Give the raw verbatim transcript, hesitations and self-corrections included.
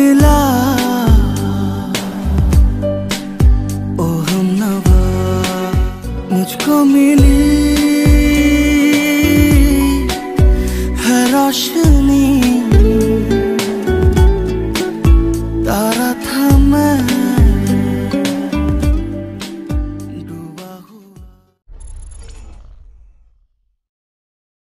मिला ओ हमनवा, मुझको मिली है रोशनी, तारा था मैं